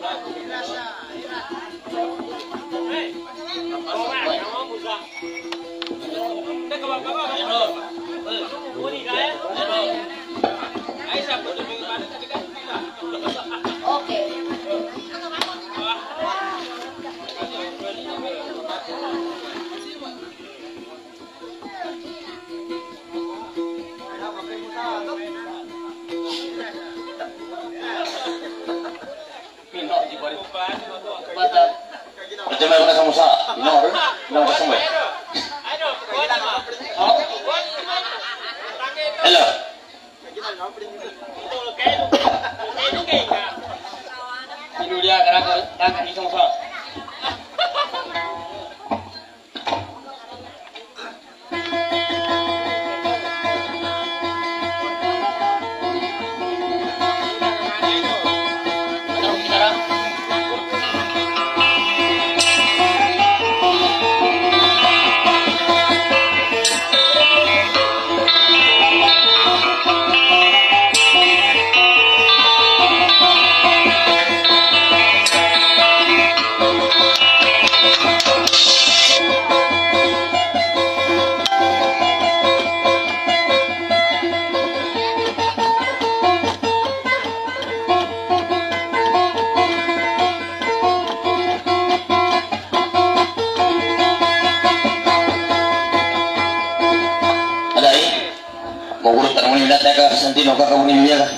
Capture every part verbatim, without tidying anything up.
Percuma ko na sa musa. Inor. Inor ka sa mo. Hello. Ini dia kerana kerana ini musa. Sentino ka kamu ni dia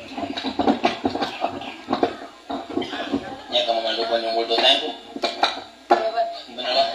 nya kamu mandukan yang multo tayo benar ba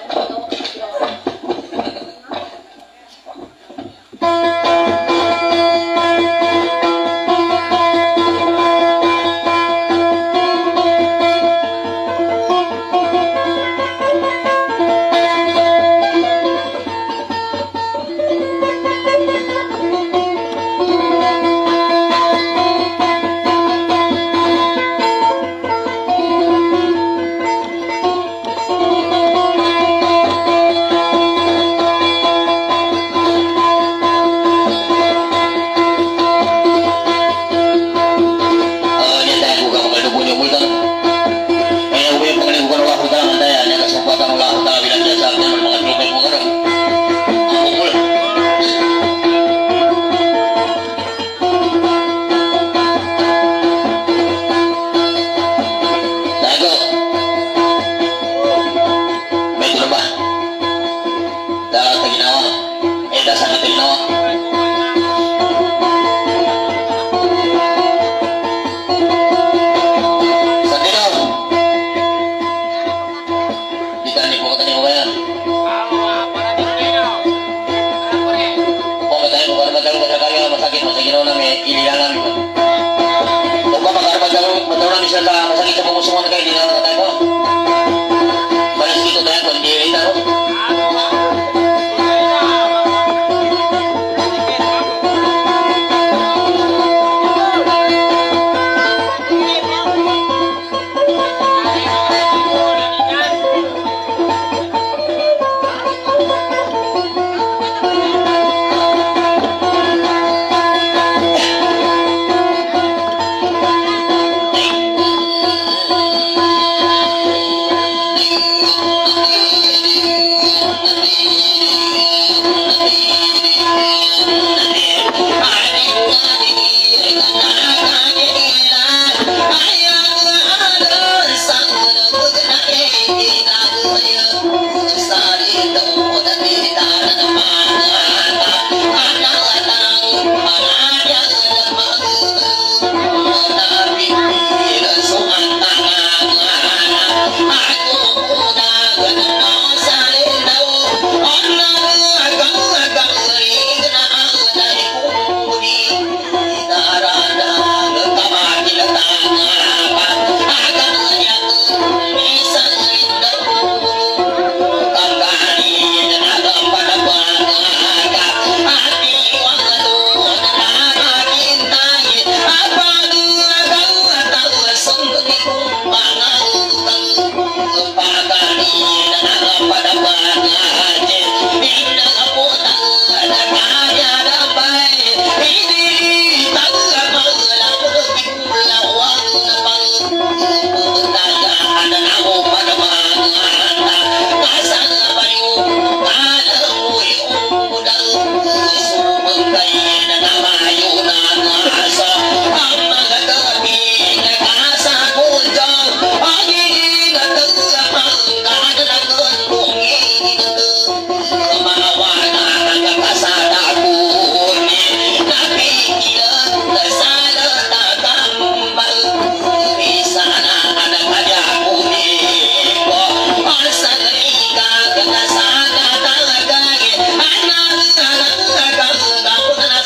Sana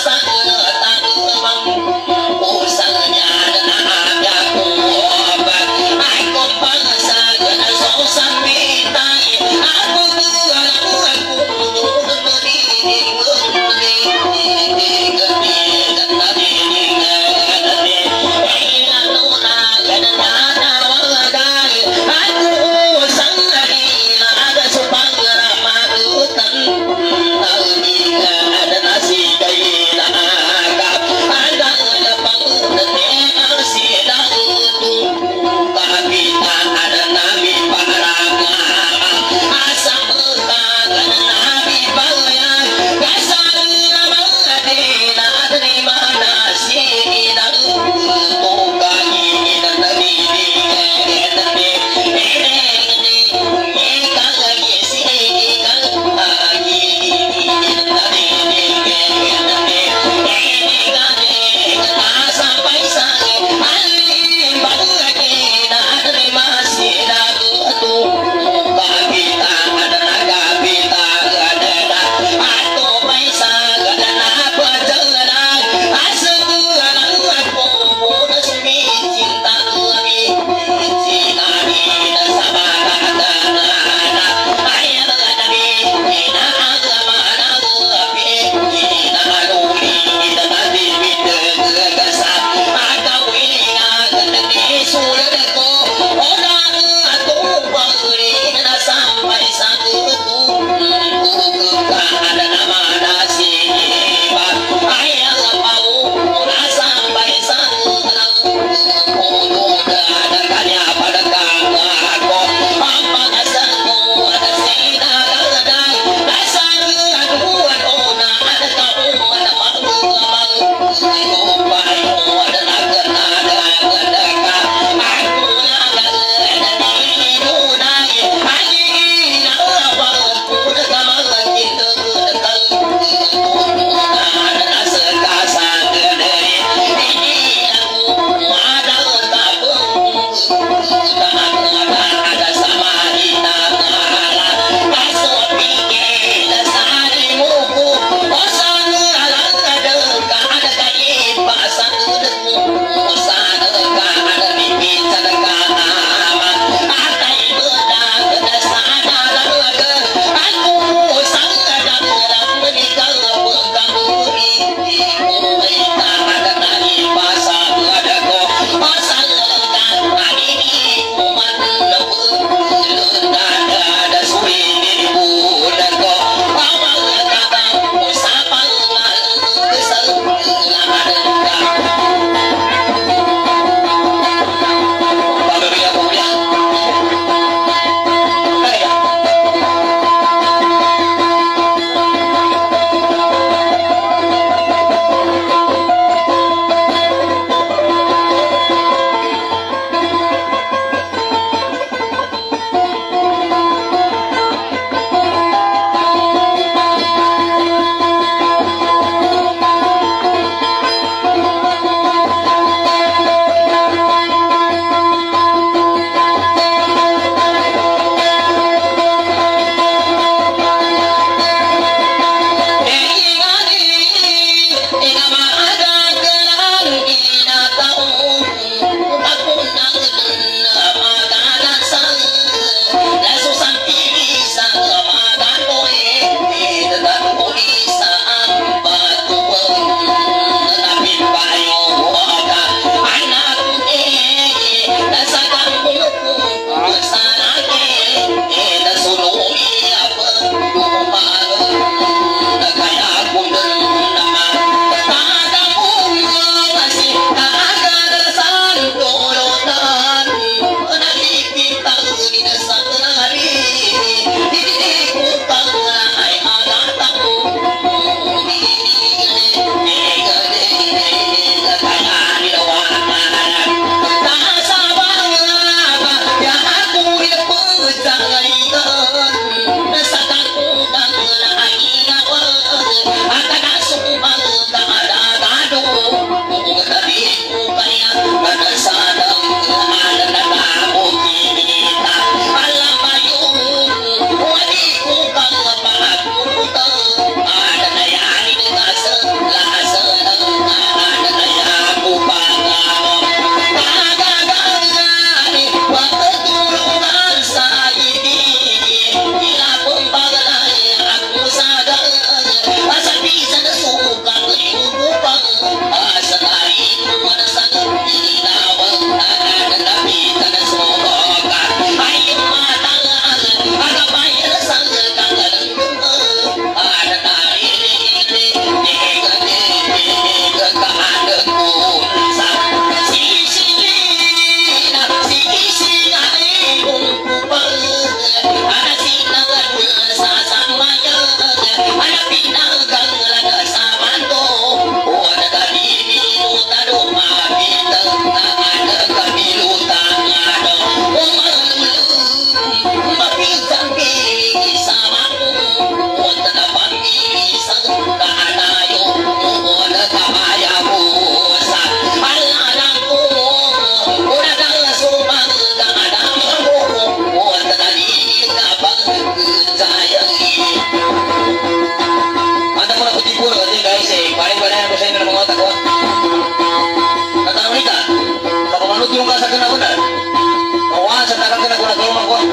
banyak ko sa inyo ng mga otak ko. Natanong nika, kapamanod yung kasagin ako na. Kawan sa takang kinagulagulungan ko.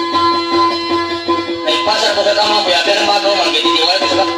Naipasar ko sa kamang buya, pero mga kamang, gititiwala ko sa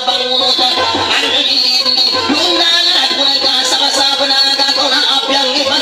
Sama-sama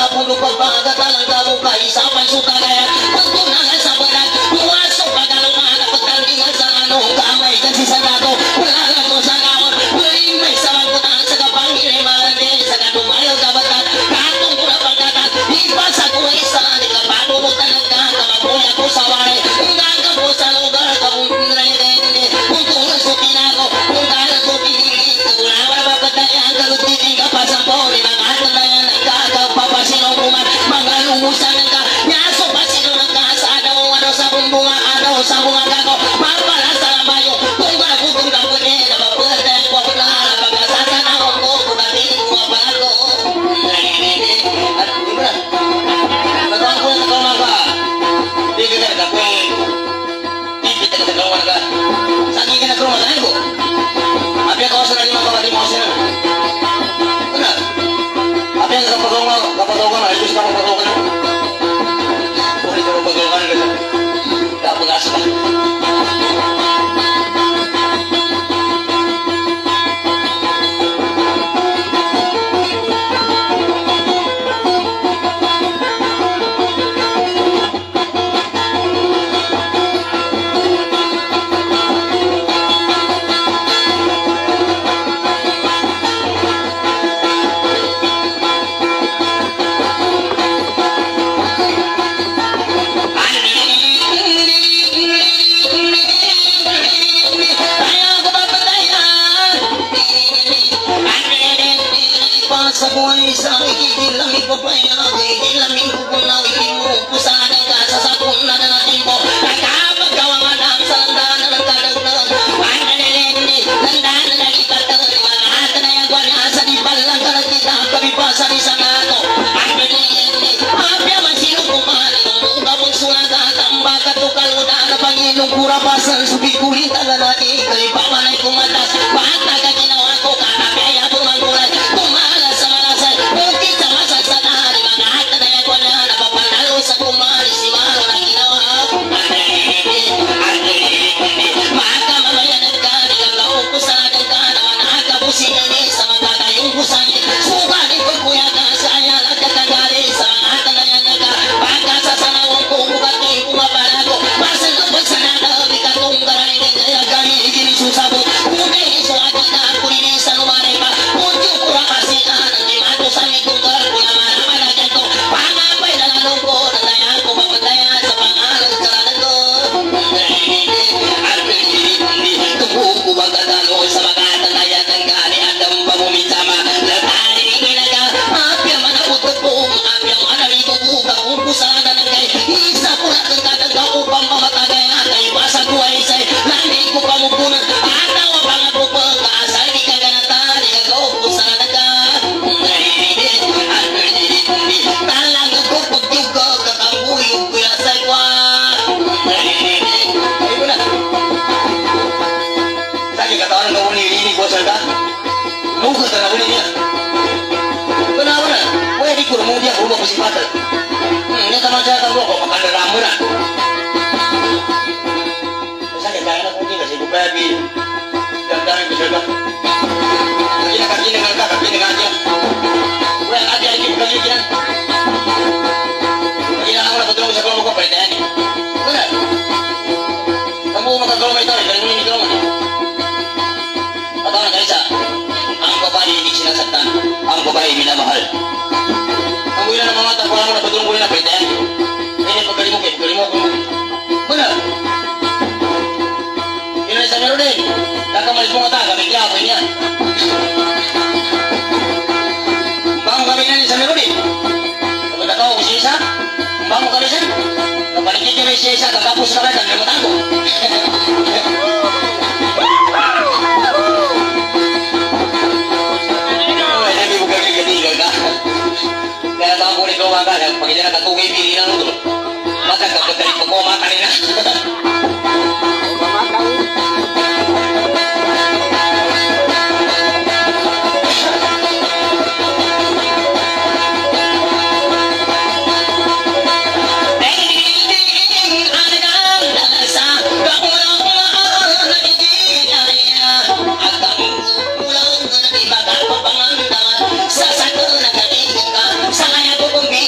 puno pagpagatan ang kabuka isapan sutagaya pagtunangan sa balat pumasok pagaluman at pagtandingan sa anong kamay kan si Sanado wala lang ko sa gawon may sa magpunan sa kapangilay malandi sa kanumayo kabatan katong pula pagkatan ipas ako isa di ka panunutan ng kamabuya ko sa waray hanggang ka po sa lugar kamunay kung tulad sa pinako kung kalang ko pinili wala wala papatayan kalutitin ka pa sa poli mga atalayan ang kakapapasinaw kuman mga lumusan ng ka nyaso pa sino ng ka sa adaw adaw sa bunga adaw sa bunga kako mapala sa lambayo kung bagutong ka pwede na mapwede ko ako na pagkasasa na ako ko kung natin ko mabago at di ba nagawang ko yung nagawang ka di ka na nagawang tipit ka nagawang ka sa akin ka nagawang ka ko api ako sa naging magkakati mo siya benar api ang kapagawa kapagawa na ito sa kapagawa na puri ka kapagawa na kapagas ka sa buhay sa ikikilang ipapaya ikikilang ikukunaw ikimu pusahan ka sa sapun na natin po kakapag kawangan ang sa landanan ng kadagdag ay nalilindi landanan na ikatag lahat na yung kanya sa dibalang karatita kabipasa ni Sanato ay nalilindi apya masino kumani kung babong sulaga tamba katukal uda na Panginoong kurapasan subikulit ang lalaki kay pamanay kumatas bata ka ginawa ko kanapaya pumangkulay kumala sa malasay bukit sa masasatari mga hata na yung kanya napapanalo sa kumali si Maro na ginawa maka mamayan ng kani ang laong kusagan ka naman nakapusin ini sa mga kayong kusanin sugaling pagkuya ka sa ayan at katagali sa mga hata na yan ka baka sa sanawang kong bukati kumapalago basa ng pagsanada bikatong garay kaya gani igini susabot kuni iso atin na kulinis sa lumaray pa kunyo kura kasi ang limato sa mitong garbo na maraman na ganto pangapay na lalong ko na daya ko mapatayan sa pangalan sa lalong at pinili tubuh ko magkatalo sa mga tanayan ng gani at ang pamumitama latari ni kinaga apya manaputod po apya manalito po kakumpusan na ng kay isa ko na kang katagda upang mamatagay at ay basa ko ay isay lani ko pamupunan at awa pangapo pang kaasay di kaganatan di kakumpusan na ka at pinili talang ko pagtuga kakambuyog ko yasay kwa ay mo na lagi katawan ka muli ini ko sa ka nungkot na muli niya kenapa na pwede ko namun dia rumah kesempatan ini teman saya kan kok makanya ramu na saya kaya na kunci kasi kubabi dandamin ko siya ba kaki na kaki dengan ka kaki dengan dia wala ati ay kibukali yan kaya na ako na patulong sa kulo ko palitayan eh wala kamu magkagawa may tawag kaya nung inigawa atau na kaisa ang babae hindi sinasaktan ang babae minamahal ang buhay na ng mga tapos na patulong buhay na palitayan kaya pagkali mo kayo pagkali mo ako wala yun ay sa meron din kakamalis mo nga ta kami kaya ako niya bang kami na sa meron din kapag natawa ko siya isa bang mo kami siya kapalikit niya siya isa kakapos na kayo kami matango hindi mo kagagaligal ka kaya tawag ko nito mga ka pag hindi nakatugay pili ng ulo matag kapag dali ko ko matali na sa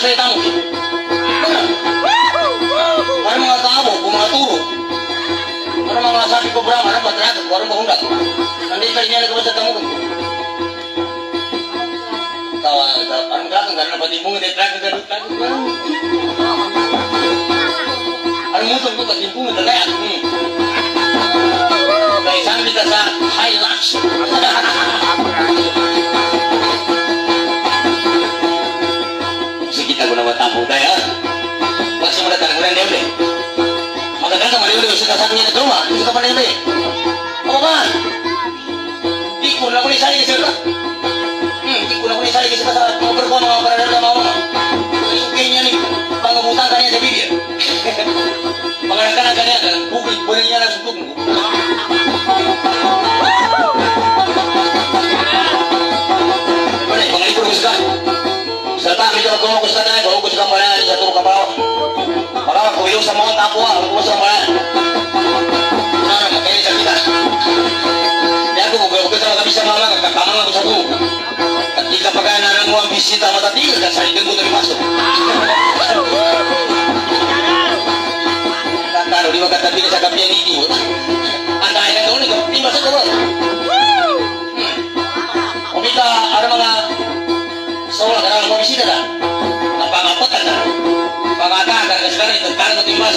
saya tamu. Karena mga kaabo, mga turo. Karena mga sabi ko bra, mana patrato, karena mahundak. Nanti kalinya na sa tamu. Tawa, parang belakang karena patimbungan dari belakang ke depan. Parang musuh ko patimbungan dari lahat. Kaya isang kita sa Hilux. Sige kita guna matapo tayo. Pag simulat ka nang ulan deh. Magandang ka maliwali ko sa kasabi niya na truma. Hindi ka pa nebe. Apa ba? Di ko na ko ni sali kasi ba? Hmm, di ko na ko ni sali kasi sa mga perempuan mga parada na mga mga. Yung kanya ni pangabutan kanya sa bibir. Mengadakan agarnya dan publik bolehnya langsung tunggu. Boleh, mengalih kuruskan. Serta kita bergumul kuruskan aja, baru kuruskan balik di satu kapal. Maka aku hidup sama orang tapu, aku kuruskan balik. Nah, makanya bisa kita. Ya aku buka-buka sama kami sama orang, kakak kamu aku satu. Ketika pakai anak mau ambisi sama tadi, dan saya tunggu dari masuk. Kalau di waktu tapi saya kapian ini, anda yang tahu ni kau timbas tu. Hmm. Kita ada mana seolah orang kau bisi dah. Apa apa kan? Apa kata akan sekarang itu kan kau timbas.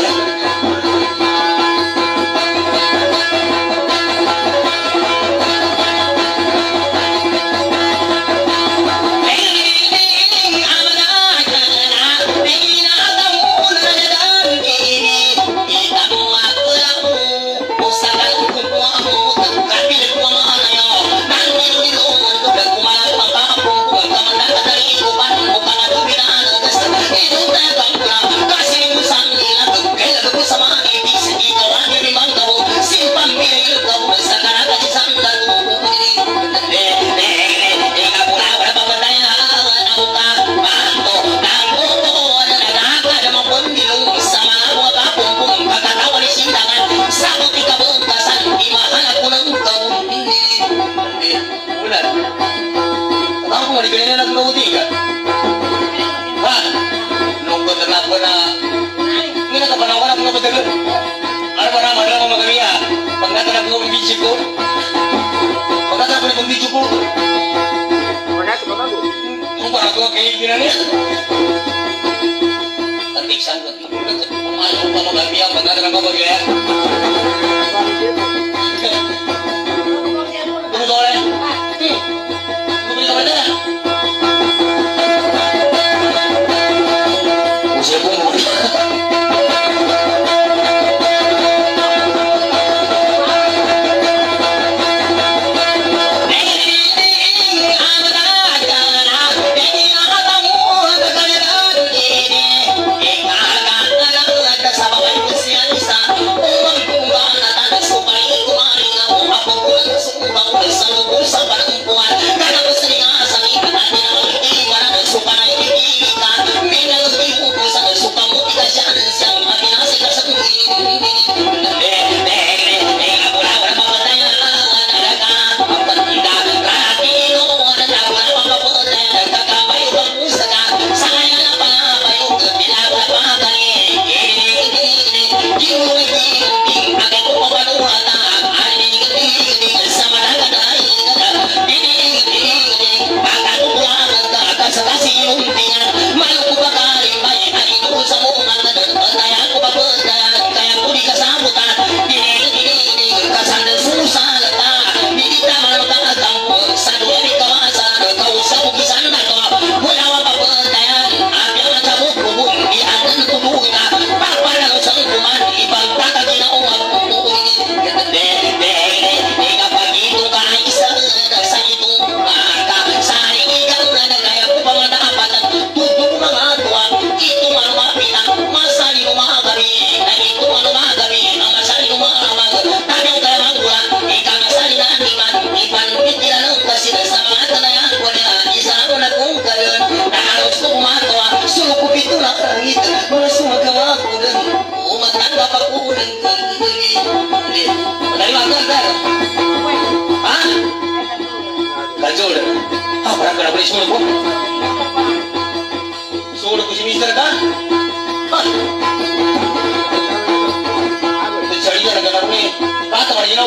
Sudah kusini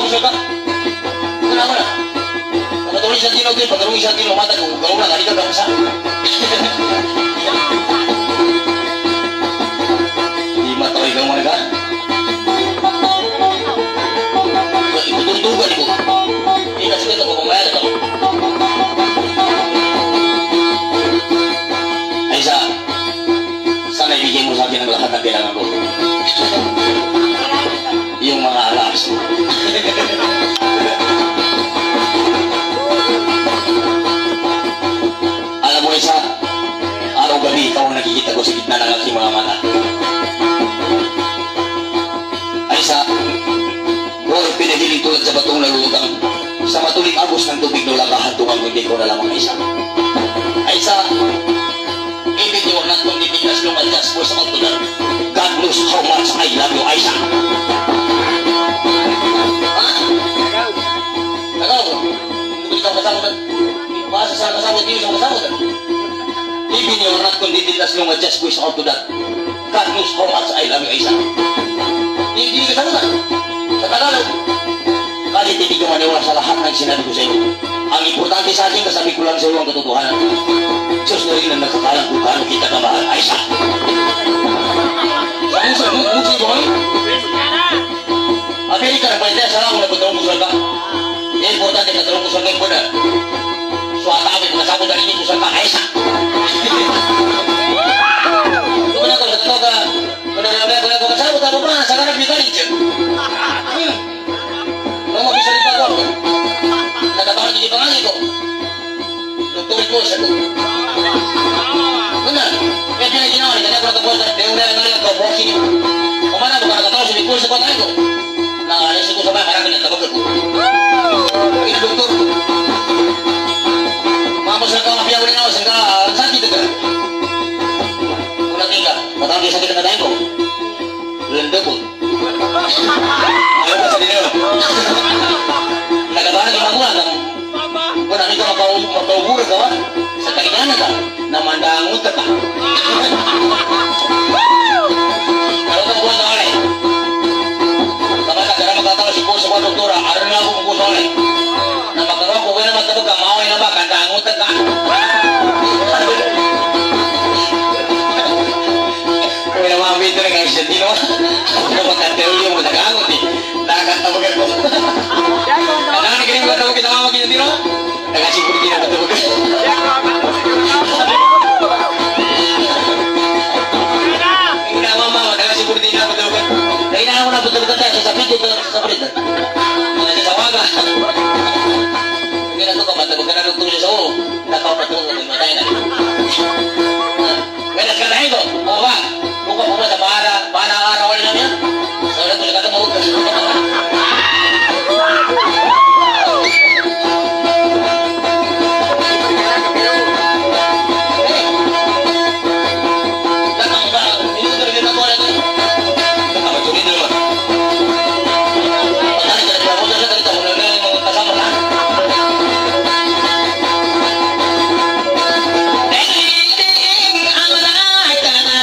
siya ka? Kenapa na? Patuloy siya tinaw din, patuloy siya tinaw mata kung gawin na ganito ka sa. Di mataw ikaw mga ka? Ikutuntugan ko. Hindi na sila ito kung mayroon ito. Aisa, sana ibigay mo sa akin ang lahat ng kailangan ko. Yung mga alas. Alam mo isa, araw-gabi ikaw ang nakikita ko sa gitna ng aking mga mata. Aisa, buhay pinahiling tulad sa batong nalulutang. Sa matuling agos ng tubig na lakahantungan ko, hindi ko na lamang isa. Aisa, even you are not going to be as long as just for sa magtunan. God knows how much I love you, Aisa. Ha? Tagaw, hindi ko kasama ka. Masa sa kasama, hindi ko kasama ka. Even you are not going to be as long as just for sa magtunan. God knows how much I love you, Aisa. Hindi ko kasama ka. Sa Tagalog, kahit hindi ka maniwala sa lahat ng sinabi ko sa iyo. Ang importante sa akin, kasabi ko lang sa iyo ang katotohanan. Diyos na rin ang nakakalang kung paano kita kamahal, Aisa. Ang sa musi ko, eh? Amerika na pala tayo, sarang na patrong kusal ka. Yan, importante patrong kusal ka ko na. Suwatabi, masabot na rin kusal ka, Aisa. Kung na ko, sa totoo ka, kung na namin ako na ko, kasabot ako pa, sa karang bitarin dyan. Hmm. Nung mabisa rin pa ko, nagkataon din ipangangin ko. Nagtuloy ko sa ko. Kung na, kaya pinaginawa ni kanina ko nagkapunta, kaya una nga lang ko, walking in. Kumana ko, nakakataon sa likul sa patay ko. Nakaalis ko sa bahay, marami ng tabag ko. Kaya doktor, mamos na ka, mapiyaw rin ako, sangka, sakit ka. Kung natin ka, matawag yung sakit na tayo ko. Lendo ko. Ayaw ka sa dinero. Nagatahan yung mga ng kung namin ka mapauhura ka, sa kainana ka, na mandangot ka ka. Kalau ka buwan na alay, kapag nagkara magkatawa si Kuya sa mga doktora, aral na ako kung Kuya alay, na magkaroon kung kaya magtabog ka, maway na ba, kandangot ka ka. Kung may namamit na nga isang dino, kung magkatero yung magagangot eh, nakakatawagan ko. Kailangan na ganyan magkatawag kita mamag yung dino, nakasipur din ang katawag. Hindi na mama, nakasipur din ang katawag. Kailangan ko na betul-betul tayo, sasabihin ko sa palit. Mga sasawaga. Hindi na ito ka, matawag ka na nagtulong sa ulo, nakapatulong na matay na. Kaya nagkatahin ko, o ba? Buka po ba sa para, para araw na namin? Sa ulit ko siya katamawag ka. Ang lahat na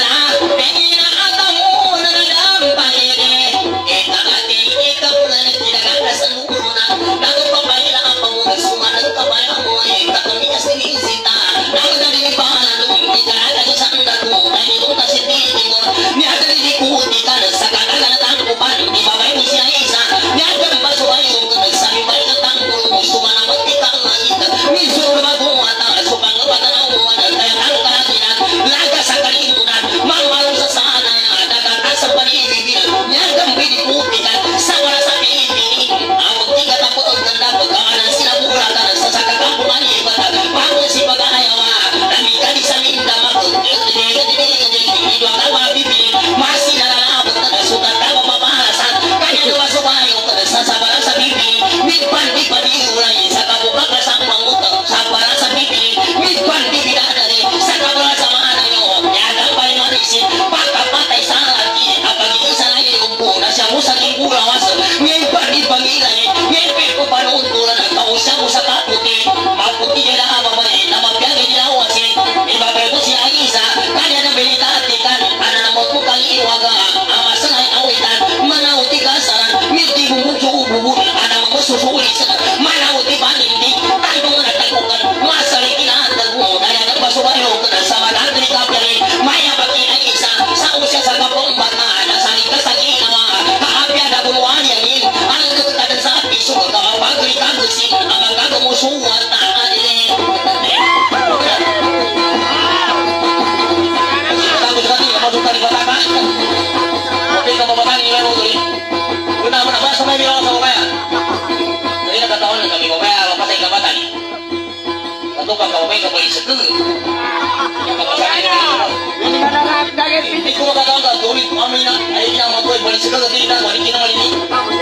balik segala tidak balik kita balik ini.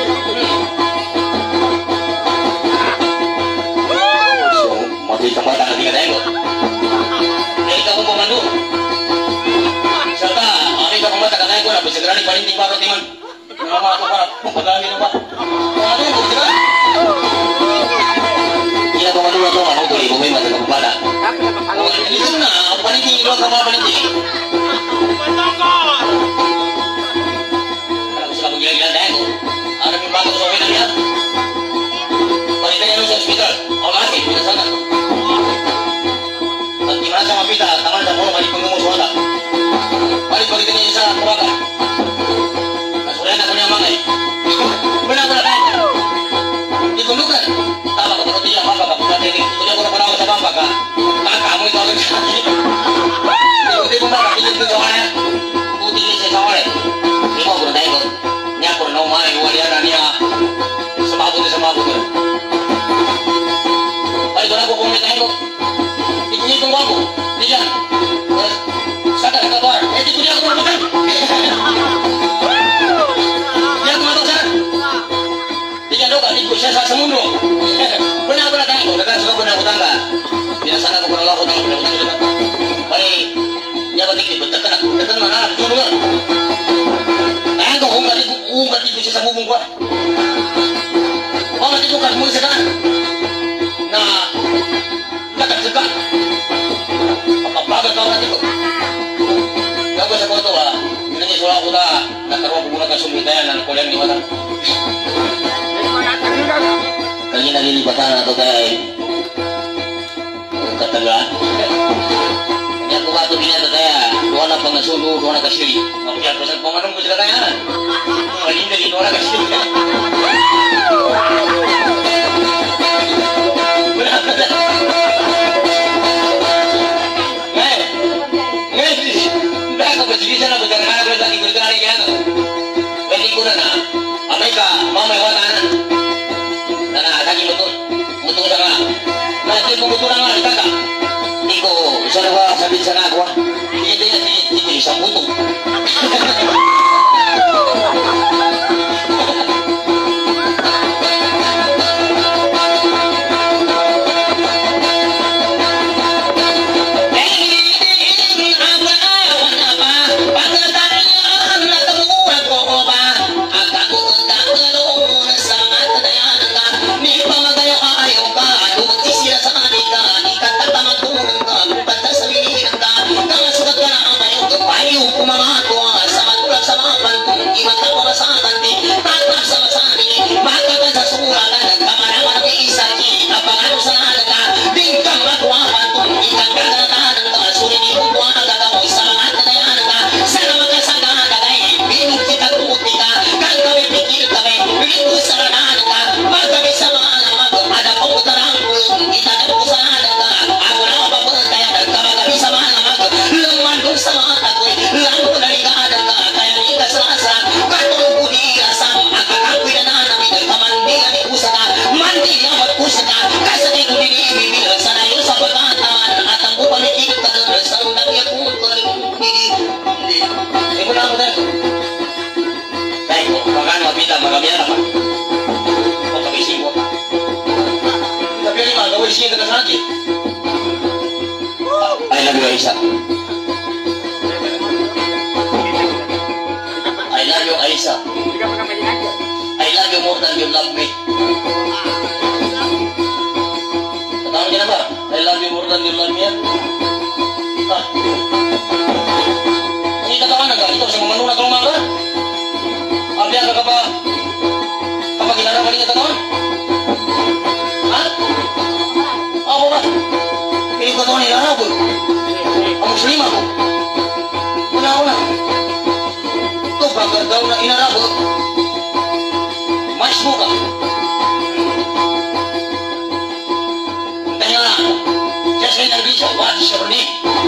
Mati tempat tangan tiga tengok. Dari kamu pemandu. Serta hari kamu mata katanya aku nak segera di paling tiga roti man. Nama aku para pegawai nama. Pemandu yang berjalan. Iya pemandu atau mana tu ibu memang tak kepada. Itu na paling tinggi dua kamu paling tinggi. Kalau sudah gila-gila tengok. Ada pembantu soalnya dia. Paling tanya lu hospital. Allah sih di sana. Gimana sama pita, tangan dan mulut balik pengemus wala. Balik bagi ini bisa kuaga. Kasulian aku yang mangai. Benar-benar kan? Ditunjukkan. Tak apa kalau tidak apa apa kita ini. Itu dia kalau pernah ucap apa kan? Tak kamu itu orang lagi. Itu pun tak pilih itu soalnya. Putih ini saya soalnya. Ini mau berdaya kok. Nyapur nomai walian dan dia semabut semabut. Baik orang aku komentar kok. Ini tunggu aku, dia, sadar kata tuan, eh itu dia aku makan, dia aku makan sana, dia doa, dia saya semundo, benar-benar tangguh, dekat suka benar utangga, biasa aku pernah lakukan benar utangga juga, baik, dia berarti bertekan, bertekan mana, tunggu, tangguh, unggat itu, unggat itu sisa bubung kuat, unggat itu kan mulai sekarang, nah, dekat-dekat. Baga tau nanti kok. Gak gue sekolah lah. Ini sulah aku dah. Nak keruang menggunakan sumitayan dan kuliah di mana. Kali lagi lipatan atau kayak katakan. Yang aku batu ini atau kayak dua anak pengasulu, dua anak kasiri. Kalau biar pesan pemandu gue cerita kayak lagi dari dua anak kasiri. Benar-benar. Jadi sana berjalan berjalan di berjalan ini kan, beli guna na, Amerika mau mewatan, nana lagi betul, betul sana, nanti betul nana di kakak, tiko sana gua sambil sana gua, ini dia di di di sambutu. I love you Aisyah. I love you Aisyah. I love you more than you love me. Katakan kenapa? I love you more than you love me ya? Hah? Ini katakan enggak? Itu bisa memenuhi atau enggak? Apa yang apa? Apa kita paling katakan? Hah? Apa pak? Ini katakan ini apa? Muslim aku. Una-una. Tuh bagar daun na inarabo. Mas buka. Tanya lah. Saya saya nak bisa buat seperti.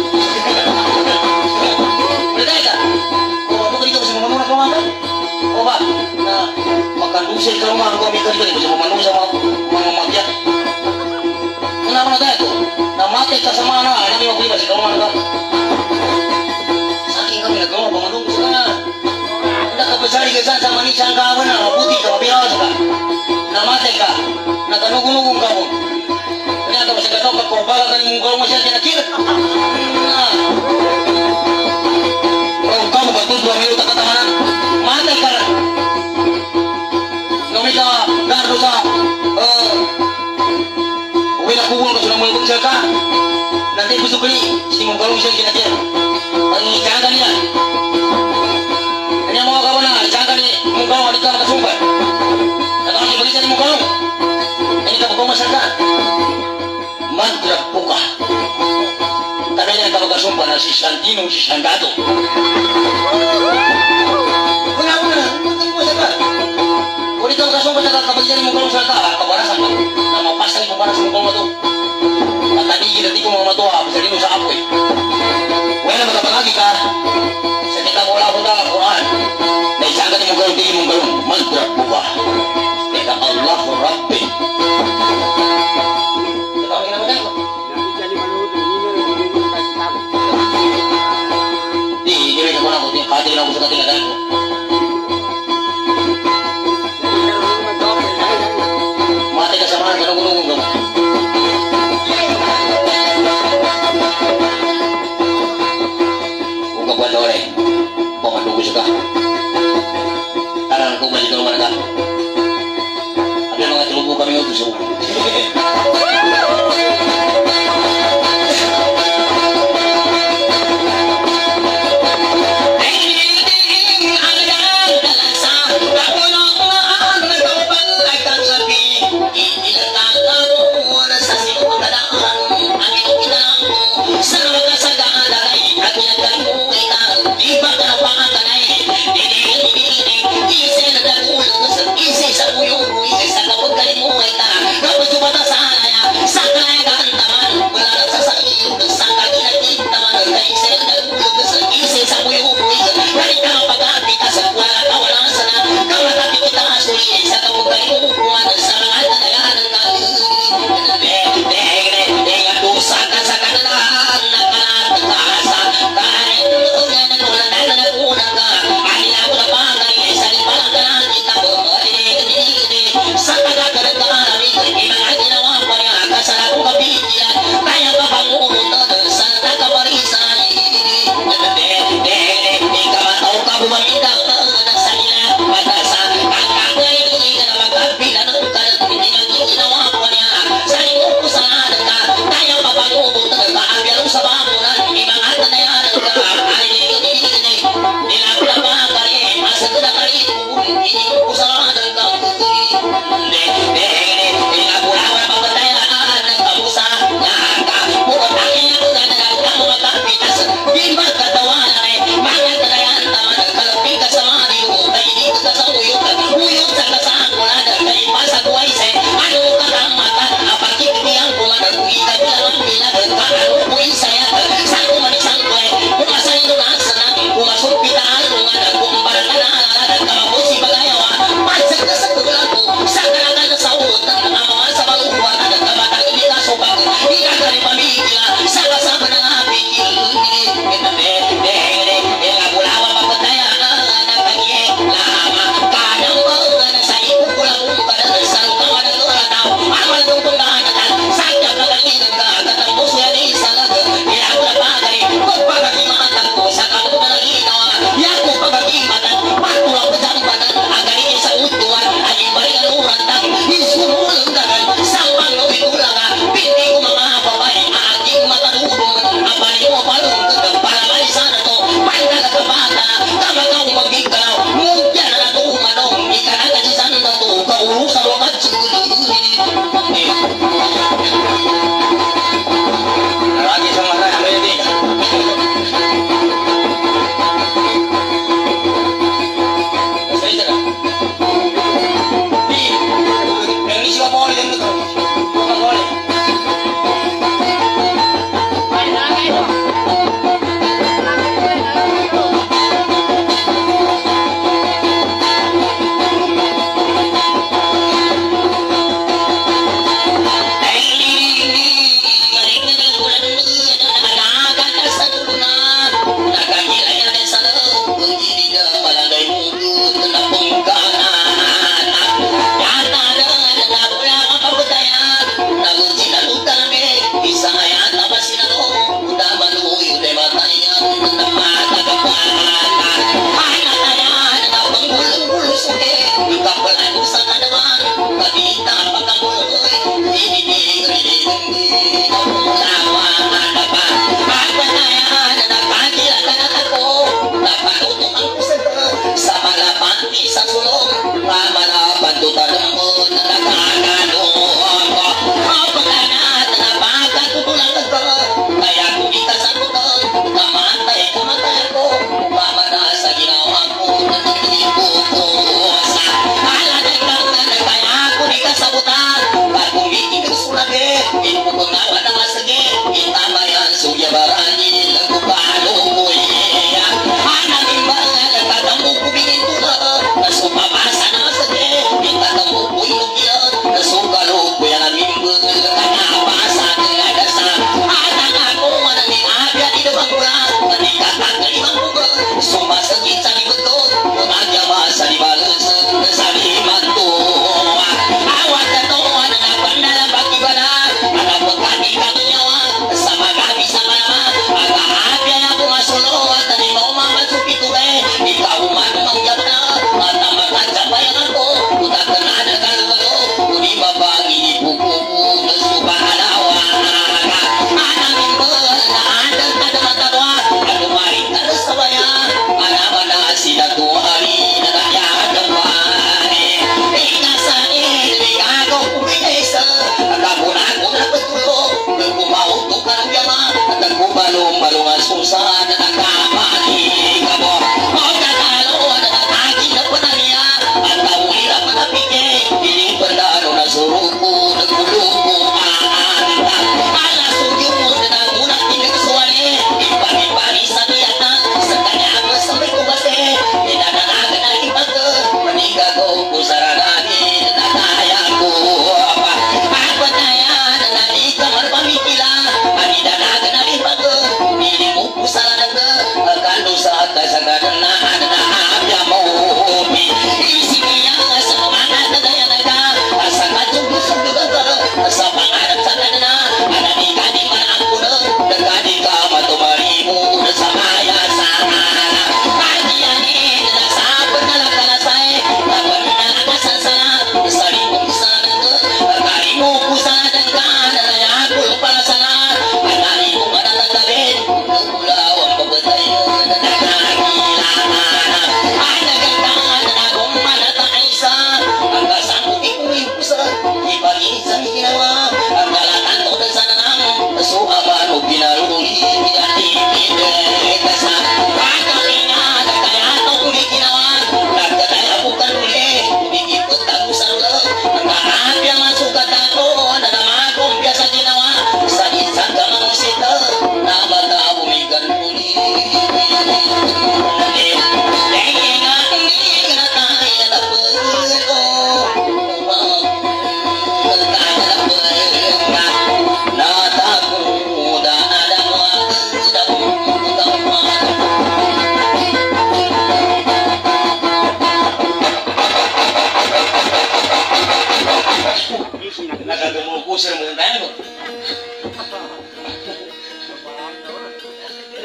Betul tak? Oh, aku kerja bersama mana kau makan? Oh pak, nah makan dusir ke rumah kau mikir juga bersama mana sama mama makia. Kenapa nak tu? Nah mati tak sama anak, anak lima puluh masih kau mana kau? Saking kami nak kau pemandu sana. Nak kau besar ke sana? atau masih kau kekobal kan mungkol masih kira-kira. Kalau kamu betul dua minggu tak ketahanan, mati karena nomika gardu sa, eh, wila kubur kau sudah mulai berjaga. Nanti busuk ni si mungkol masih kira-kira. Jangan dia. Hanya mau kau nak jangan ni mungkol ada tak sumpah. Kalau ni bagi saya mungkol, ini kau kau masyarakat. Mantra buka. Tapi yang kalau kau sumpah nasi Santino si Sangato. Benar-benar, mungkin kau sedar. Kalau kita kau sumpah jangan kau bagi saya mungkol masyarakat. Kau barasan kau. Nama pasal kau barasan mungkol tu. Tadi kita tiku mau tu apa? Jadi nusa apa? Wena berapa lagi kan? Sekitar bola bola Al-Quran. Dan jangan mungkol tinggi mungkol mantra buka. Kita Allah Rabbi. Hati aku suka tinggal aku. Mati kesamaan kalau gunung gunung. Buka buat orang, bawa dulu suka. Karena aku balik ke mana? Tapi orang itu lupa kami itu semua.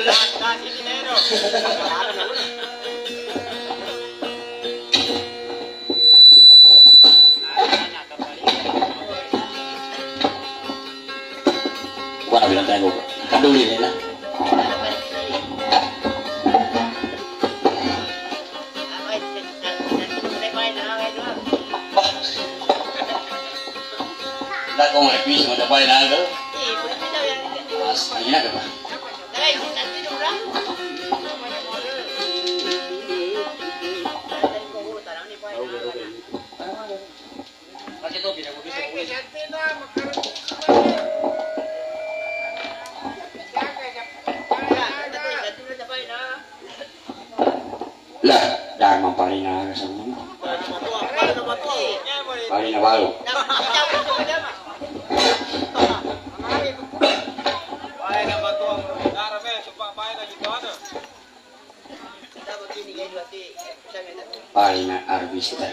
Gua bilang tanya gua, kaduli nih lah. Dah kau mau habis mau dapat dah tu? Aslinya apa? Macam tu bila aku bisa boleh. Lah, dah mampalina ke sana. Palina baru. Palina arbista.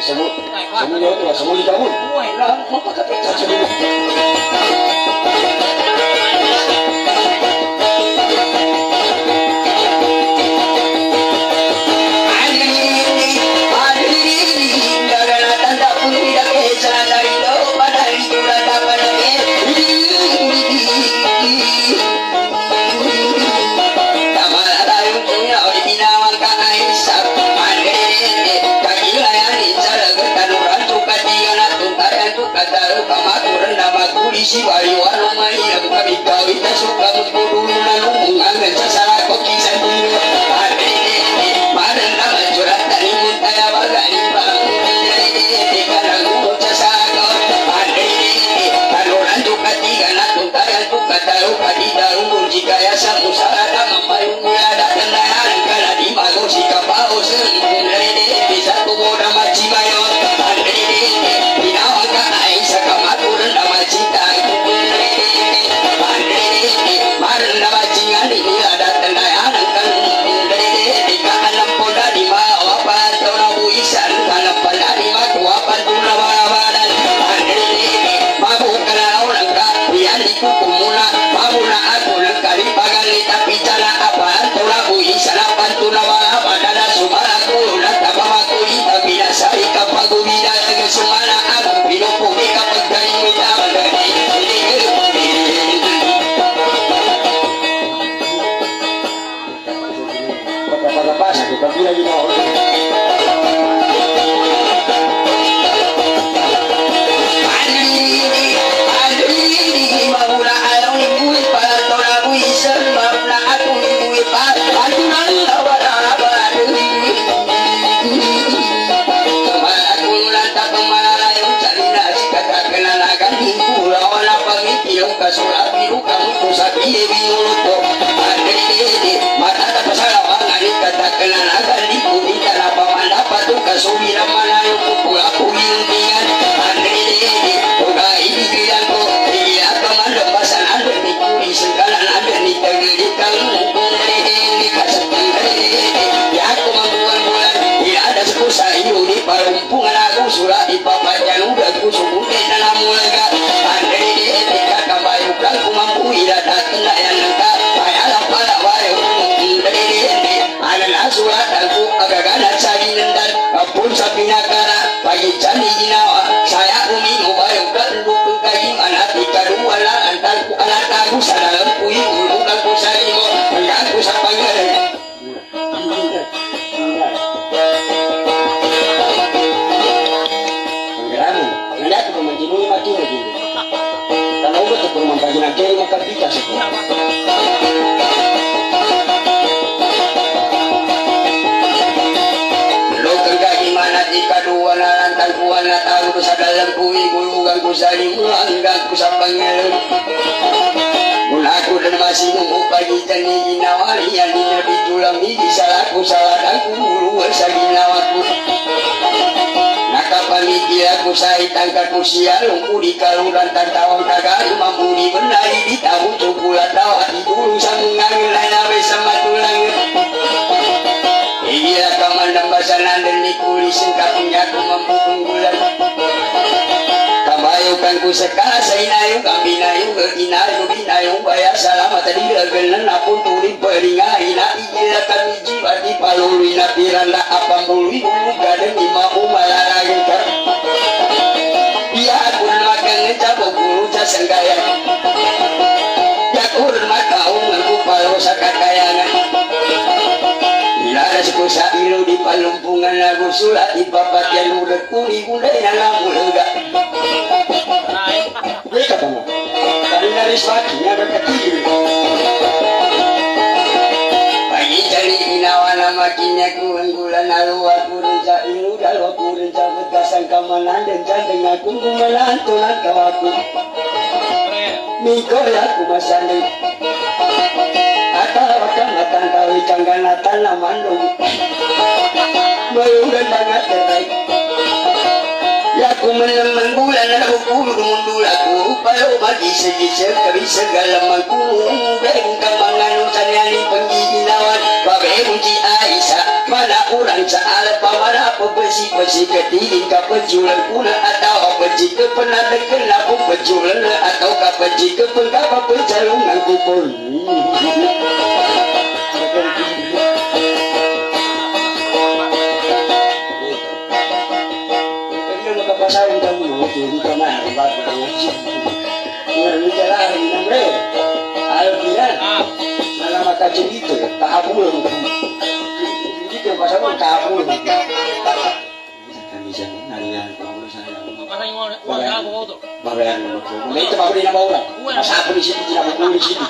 semut semut jauh tuh semut di kamu lah mau pakai pizza semut si waliwano mahirap kami gawin na suka mo puro na lumungan sa sarako kisan dito adene maran na majurat tani muntaya bagani pangulay kanang sa sako adene kaloran dukati gana tuntaya tukataru kadidaru jikaya sa musarata mamayong nilada kandahan kana di mago si kapao sengkulay bisa tumoda majimayo adene pinawag ka ay sa kamaturan na majita tapi lagi mau kasulah biru kamu pusat iye binuto adede mata tak salah ngani kata kenal agar dipuni cara pamanda patu kasubira mana yo kuku aku bintingan adede oga ini bilango iya kamanda basanan ni kuri segala ada ni tegeri kamu adede kasatan adede ya aku mampuan bulan ya ada sekusa iyo di parumpungan aku surah di papajan udah kusubute dalam mulga adede bayukan kumampu ira datang yang nangka bayala pada bayu dari ana surat aku agak-agak cari nendal kapun sapi nakara pagi candi jinawa saya umi bayukan dukung kaji mana tika dua lah antarku alat aku sadalam kui ulungkan ku sarimo mengaku sapangere penggeramu lihat pemancinui mati lagi kalau udah tuh rumah bagi nakei maka kita semua. Lo kerja gimana jika dua nalantan kuana tahu kesadaran kui gulugan kusari mulanggang kusapangel. Mulaku dan masih nunggu pagi jani jinawari yang dinabi julami disalaku saladaku mulu saginawaku. Nakapamikir aku saya tangkap usia lumpuh di kaluran tantawang kagak mampu dibenahi di tahu cukulah tawa di dulu sambungan lain abe sama tulang iya kamandang basanan dan nikuli singkapnya aku mampu penggulan kabayukan ku sekala sainayu kambinayu geginayu binayu bayar salamat tadi gegenan apun turi beringai na iya kami jiwa di palului na piranda apa mului dulu gadeng imau malaragin dia kurun makan ngecapok guru jasa gaya dia kurun makau ngaku palo sakat kayangan bila ada sekusa ilu di palumpungan lagu sulat di papat yang udah kuni gudai dan lamu lega ini katamu tadi dari swakinya ada kecil pagi cari inawana makinnya kuenggulan aluwa kurun ilu dalu kurun cabut kasang kamanan dan jandeng aku kumelantunan kawaku miko ya kumasandeng atawakang atang kawi cangganatan lamandung mayugan banget terbaik ya ku menemen bulan aku kurun mundul aku payo bagi sejisir kari segala mangkulu beng kamangan utanyani penggiginawan babe muci Aisyah mana urang saala pamana pebesi-besi ketiing ka pejulan kuna atau peji ke penadeken laku pejulan atau ka peji ke pengkapa penjalungan kupon pasarin kamu di kamar ini jalan namre ayo kira nama mata cerita tak pun jadi ke pasar pun tak pun kami jangan narian kamu saya pasang mau mau apa mau tu babayan mau itu bapak ini nama orang pasar pun di sini tidak mau di sini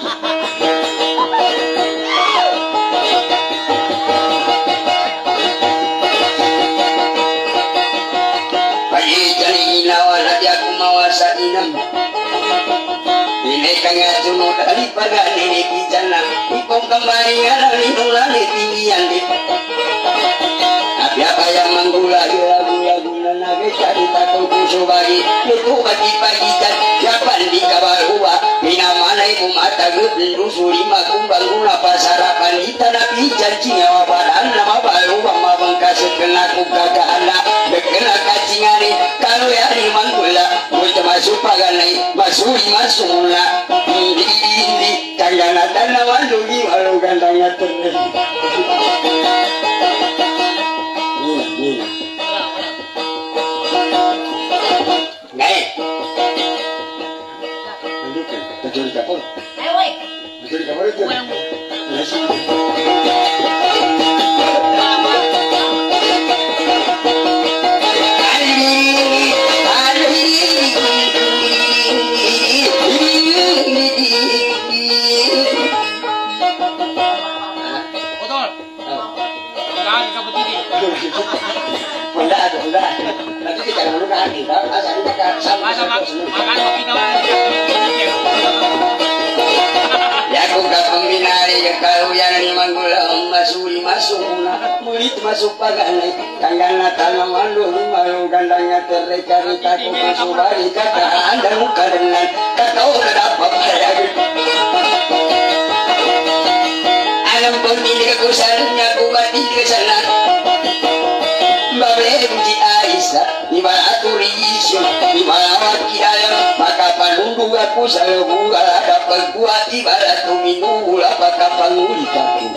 mawasa inam ini kaya juno dari pagani ni kijana ipong kembali ngarang nulani tinggian di tapi apa yang menggula lagu-lagu nanage cari takut kusubagi itu pagi-pagi dan japan di kabarua bina mana ibu mata gependu sulima kumbang guna pasarapan di tanah pijan cinyawa badan nama baru bama bangkas kena kukaga anak dekena kacingani kalau ya di manggula kita masuk paganai masuk masuk mula ini ini kagana tanah wandugi walau gandanya terus Nina, Nina. Ngai. Tunjukkan, tunjukkan kapal. Ayo, woi. Tunjukkan kapal itu. Nasi. Bunda ada bunda nanti kita dulu kan kita asal kita sama sama makan kopi kawan ya aku gak pembinari ya kalau yang di manggula masuri masuk murid masuk paganai kanggana tanam mandu malu gandanya terreka-reka kusubari kata anda muka dengan kata udah dapat saya alam pemilik kekusahannya kubati kesana Babeji Aisyah Ibara turisyo Ibara wakidalam Maka panundu aku salubunga Dapat kuat ibara tuminula Maka pangulitaku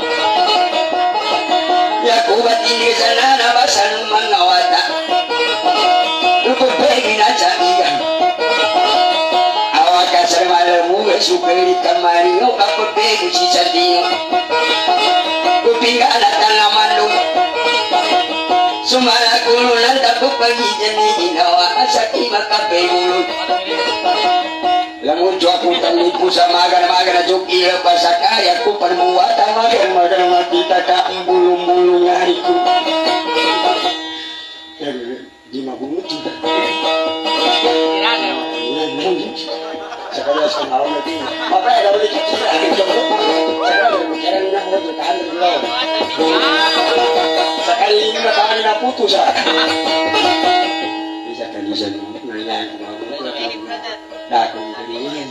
Ya kubat ini kesana Nabasan mengawata Luput pegin aja ikan Awak kasar malamu Sukari kamari Kaput pegu si sadino Kupingga anak tanaman lu Sumara kululan tapuk pagi jani hinawa asaki maka pegulun Lamun cuaku tanipu sama agar-agar juki lepas sakaya ku perbuatan magar-magar mati taka bulu-bulu ngariku lima bulu juga sekali semalam lagi apa ya boleh cuci lagi coba sekali bicara nak mau jutaan dulu sekali ini tangan nak putus ah bisa kan bisa nanya dah aku ini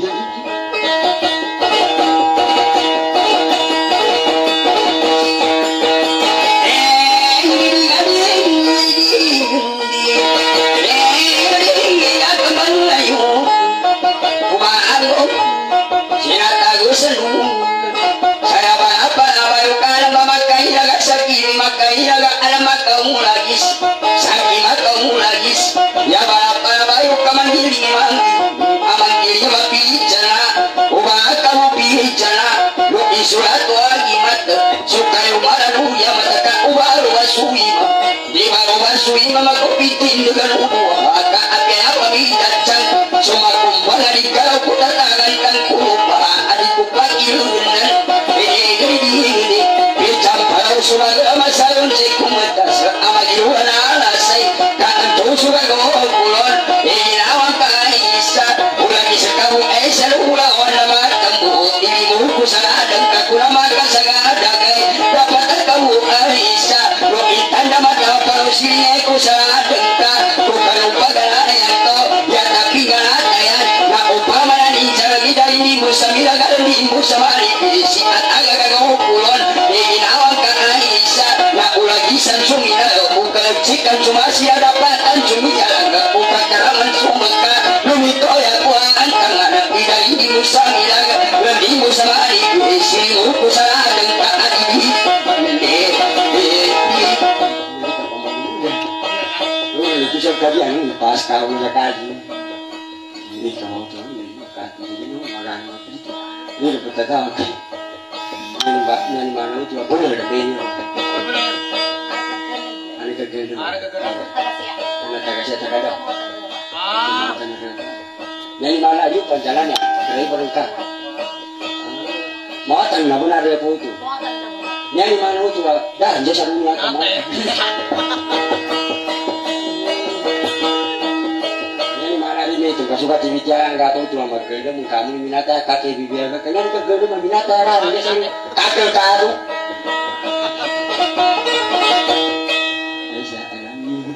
saya apa apa yukan memakai jaga sakit makai jaga alamat kamu lagi sakit kamu lagi ya apa apa yukan mandiri mandiri mapi jana ubah kamu pilih jana lu isulat lagi mata sukai umaru ya mata ubah wasui di baru wasui mama kopi dengan ubah agak apa apa bidacan cuma kumpul di kalau kita tangan kupa adikku pagi lunan ini campur sudah masalah untuk matas amagiruan alasai kan tu sudah gulon ini awak kaisa ulah bisa kamu esa ulah wana matamu ini muku sadang kakula maka sagada dapat kamu kaisa lo itanda mata parusine ku sadang ka ku kalau pagana to ya tapi galata ya na upama ni jagi dari ni musamira galdi musamari si ataga kagau kulon ini awak kaisa na ulah ikan cuma sia dapatan cumi jaga buka karangan sumeka lumito ya kuaan kang anak tidak ini musa milaga lebih musa mari isi luku salah dengka adi itu sekalian ini pas kau sekali ini kau tuh ini kaki ini orang itu ini betul ini mbaknya di mana itu boleh ada ini ada kegel ada kegel ada kagak ada kagak ah yang mana aja perjalanannya dari perutah mau tanah benar dia pun itu yang mana itu dah jasa dunia kamu itu kasuka tibijan gato cuma maganda mung kami minata kake bibir kanya ka gado man minata ra dia sini kakel kado Aisyah alami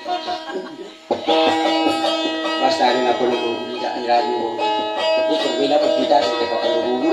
basta ni na polo ni ja radio ni ko bela pagkita sa ka polo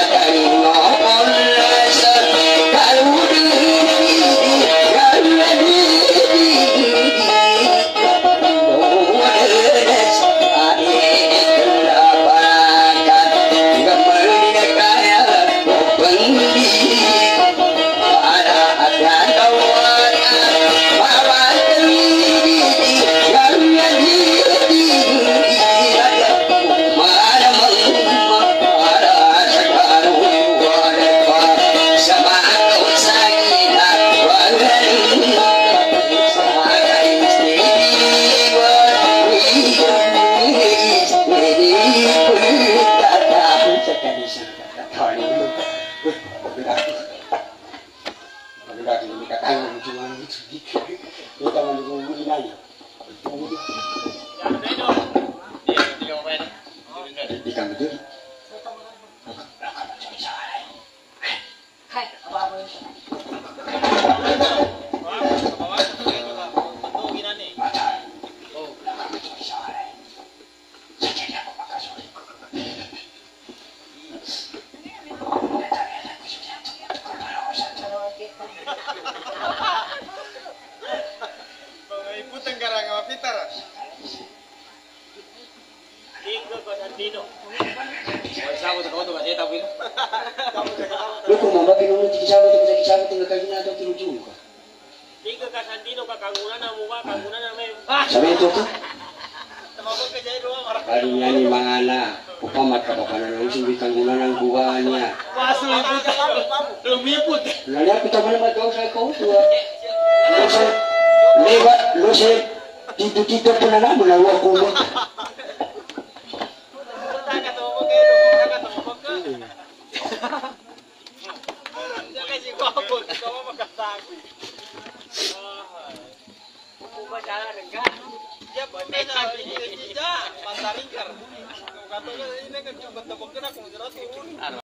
Ready? Pagdaki. Pagdaki ni katang cuma itu. Dia tangan di bawah ini aja. Di kamar tu. Hai, apa-apa. Lu kung mabapin mo tikisama tinggal kisama tinggal kayo na daw tinujung ka. Tiga ka Sandino ka kangunan na mo ba kangunan na may. Sabi ito to. Tumabot ka dyan doon orang. Kali niya ni mga na upamat ka pa na nang simbi kangunan ang buwa niya. Paso iput. Lumiput. Lala kita mana daw sa ko tuwa. Lo se leva lo se tito-tito po na naman na ko mo. Taka tumabot kayo doon. Taka tumabot ka. Kasi ko ako, ikaw ang magkasabi. Kukuha siya na rin ka. Diya, pwede na, hindi siya, mantaring ka. Kung katulad, hindi na, kung katulad na, kung katulad na,